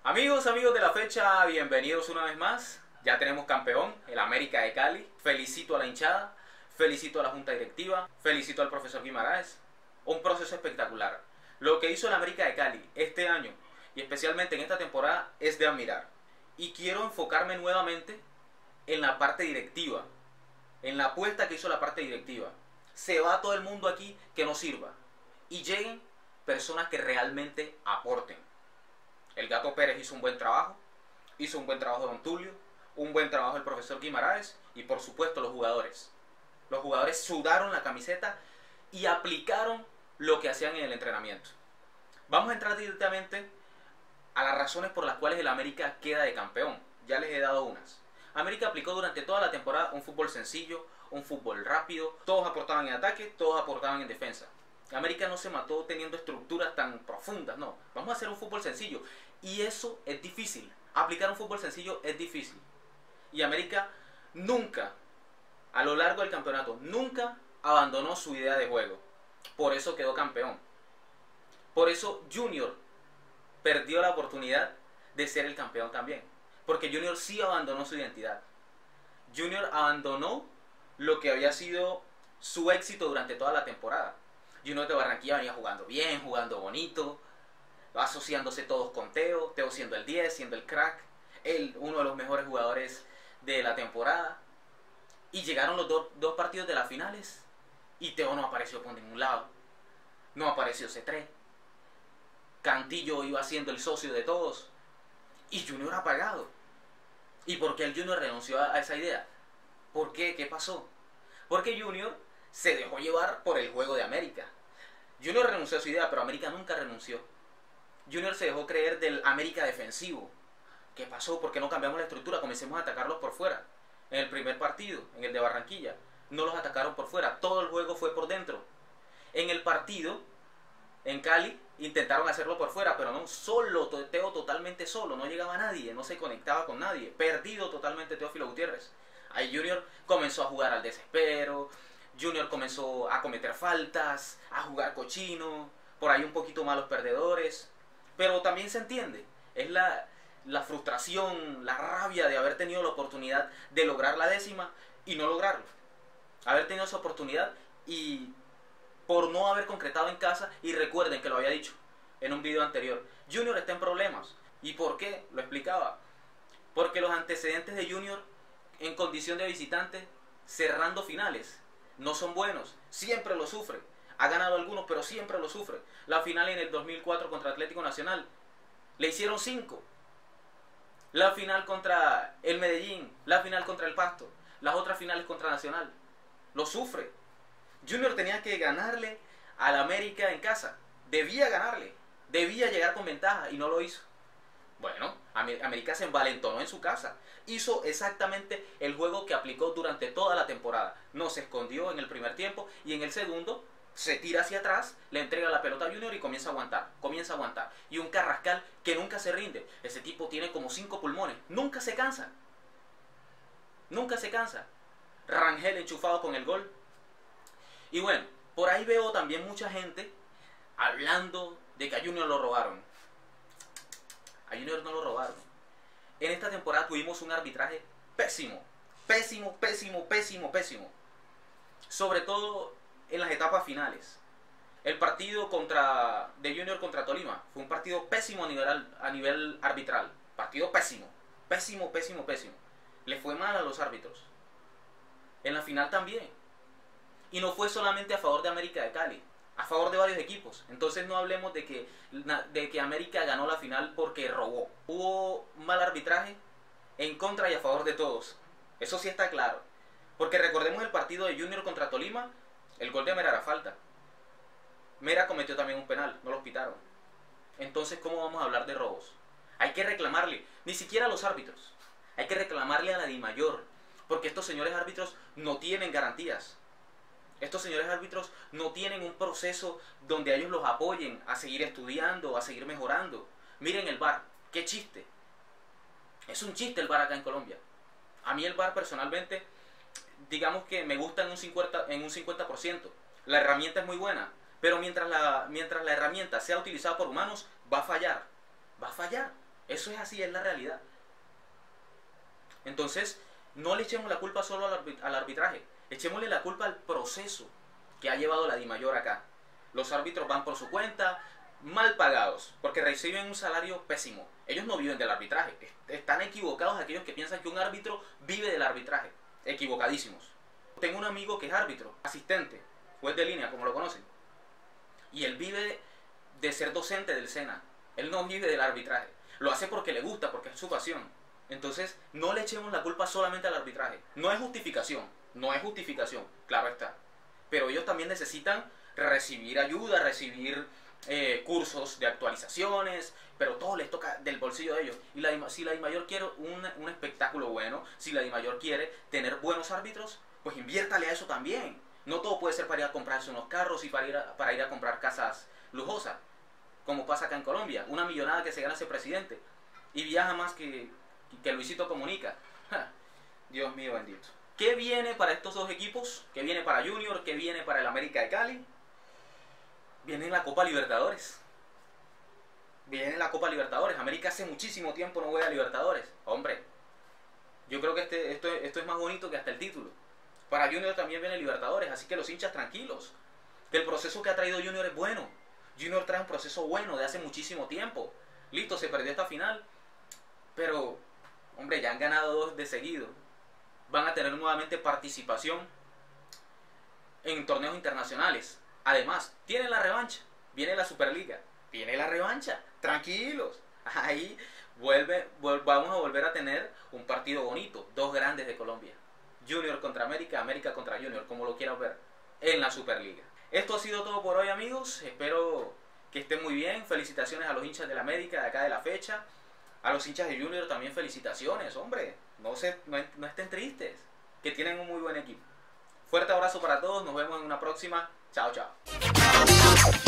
Amigos de la fecha, bienvenidos una vez más. Ya tenemos campeón, el América de Cali. Felicito a la hinchada, felicito a la junta directiva, felicito al profesor Guimaraes. Un proceso espectacular. Lo que hizo el América de Cali este año y especialmente en esta temporada es de admirar. Y quiero enfocarme nuevamente en la parte directiva, en la apuesta que hizo la parte directiva. Se va todo el mundo aquí que no sirva y lleguen personas que realmente aporten. El Gato Pérez hizo un buen trabajo Don Tulio, un buen trabajo el profesor Guimaraes y por supuesto los jugadores. Los jugadores sudaron la camiseta y aplicaron lo que hacían en el entrenamiento. Vamos a entrar directamente a las razones por las cuales el América queda de campeón. Ya les he dado unas. América aplicó durante toda la temporada un fútbol sencillo, un fútbol rápido, todos aportaban en ataque, todos aportaban en defensa. América no se mató teniendo estructuras tan profundas, no. Vamos a hacer un fútbol sencillo. Y eso es difícil. Aplicar un fútbol sencillo es difícil. Y América nunca, a lo largo del campeonato, nunca abandonó su idea de juego. Por eso quedó campeón. Por eso Junior perdió la oportunidad de ser el campeón también. Porque Junior sí abandonó su identidad. Junior abandonó lo que había sido su éxito durante toda la temporada. Junior de Barranquilla venía jugando bien, jugando bonito, asociándose todos con Teo, Teo siendo el 10, siendo el crack, él uno de los mejores jugadores de la temporada. Y llegaron los dos partidos de las finales y Teo no apareció por ningún lado. No apareció C3. Cantillo iba siendo el socio de todos y Junior apagado. ¿Y por qué el Junior renunció a esa idea? ¿Por qué? ¿Qué pasó? Porque Junior se dejó llevar por el juego de América. Junior renunció a su idea, pero América nunca renunció. Junior se dejó creer del América defensivo. ¿Qué pasó? ¿Por qué no cambiamos la estructura? Comencemos a atacarlos por fuera. En el primer partido, en el de Barranquilla, no los atacaron por fuera. Todo el juego fue por dentro. En el partido, en Cali, intentaron hacerlo por fuera, pero no, solo, Teo totalmente solo. No llegaba a nadie, no se conectaba con nadie. Perdido totalmente Teófilo Gutiérrez. Ahí Junior comenzó a jugar al desespero. Junior comenzó a cometer faltas, a jugar cochino, por ahí un poquito malos perdedores, pero también se entiende, es la frustración, la rabia de haber tenido la oportunidad de lograr la décima y no lograrlo, haber tenido esa oportunidad y por no haber concretado en casa. Y recuerden que lo había dicho en un video anterior, Junior está en problemas. ¿Y por qué? Lo explicaba, porque los antecedentes de Junior en condición de visitante cerrando finales no son buenos, siempre lo sufre. Ha ganado algunos, pero siempre lo sufre. La final en el 2004 contra Atlético Nacional, le hicieron 5. La final contra el Medellín, la final contra el Pasto, las otras finales contra Nacional, lo sufre. Junior tenía que ganarle al América en casa, debía ganarle, debía llegar con ventaja y no lo hizo. Bueno, América se envalentonó en su casa. Hizo exactamente el juego que aplicó durante toda la temporada. No se escondió en el primer tiempo y en el segundo se tira hacia atrás, le entrega la pelota a Junior y comienza a aguantar. Y un Carrascal que nunca se rinde. Ese tipo tiene como 5 pulmones. Nunca se cansa. Nunca se cansa. Rangel enchufado con el gol. Y bueno, por ahí veo también mucha gente hablando de que a Junior lo robaron. A Junior no lo robaron. En esta temporada tuvimos un arbitraje pésimo. Pésimo. Sobre todo en las etapas finales. El partido de Junior contra Tolima fue un partido pésimo a nivel arbitral. Partido pésimo. Pésimo. Le fue mal a los árbitros. En la final también. Y no fue solamente a favor de América de Cali, a favor de varios equipos. Entonces no hablemos de que América ganó la final porque robó. Hubo mal arbitraje en contra y a favor de todos. Eso sí está claro. Porque recordemos el partido de Junior contra Tolima. El gol de Mera era falta. Mera cometió también un penal, no los pitaron. Entonces, ¿cómo vamos a hablar de robos? Hay que reclamarle, ni siquiera a los árbitros. Hay que reclamarle a la DIMAYOR. Porque estos señores árbitros no tienen garantías. Estos señores árbitros no tienen un proceso donde ellos los apoyen a seguir estudiando, a seguir mejorando. Miren el VAR, qué chiste. Es un chiste el VAR acá en Colombia. A mí el VAR personalmente, digamos que me gusta en un 50%. La herramienta es muy buena, pero mientras la herramienta sea utilizada por humanos, va a fallar. Eso es así, es la realidad. Entonces, no le echemos la culpa solo al arbitraje, echémosle la culpa al proceso que ha llevado la DIMAYOR acá. Los árbitros van por su cuenta, mal pagados, porque reciben un salario pésimo. Ellos no viven del arbitraje. Están equivocados aquellos que piensan que un árbitro vive del arbitraje. Equivocadísimos. Tengo un amigo que es árbitro, asistente, juez de línea, como lo conocen. Y él vive de ser docente del SENA. Él no vive del arbitraje. Lo hace porque le gusta, porque es su pasión. Entonces, no le echemos la culpa solamente al arbitraje. No es justificación, claro está. Pero ellos también necesitan recibir ayuda, recibir cursos de actualizaciones, pero todo les toca del bolsillo de ellos. Y si la DIMAYOR quiere un espectáculo bueno, si la DIMAYOR quiere tener buenos árbitros, pues inviértale a eso también. No todo puede ser para ir a comprarse unos carros y para ir a comprar casas lujosas, como pasa acá en Colombia. Una millonada que se gana ese presidente y viaja más que Luisito Comunica. Dios mío bendito. ¿Qué viene para estos dos equipos? ¿Qué viene para Junior? ¿Qué viene para el América de Cali? Viene la Copa Libertadores. Viene la Copa Libertadores. América hace muchísimo tiempo no juega a Libertadores. Hombre, yo creo que esto es más bonito que hasta el título. Para Junior también viene Libertadores, así que los hinchas tranquilos. Que el proceso que ha traído Junior es bueno. Junior trae un proceso bueno de hace muchísimo tiempo. Listo, se perdió esta final, pero, hombre, ya han ganado 2 de seguido. Van a tener nuevamente participación en torneos internacionales. Además, tienen la revancha. Viene la Superliga. Viene la revancha. Tranquilos. Ahí vamos a volver a tener un partido bonito. 2 grandes de Colombia. Junior contra América, América contra Junior, como lo quieras ver, en la Superliga. Esto ha sido todo por hoy, amigos. Espero que estén muy bien. Felicitaciones a los hinchas de la América de acá de la fecha. A los hinchas de Junior también felicitaciones, hombre. No estén tristes, que tienen un muy buen equipo. Fuerte abrazo para todos. Nos vemos en una próxima. Chao, chao.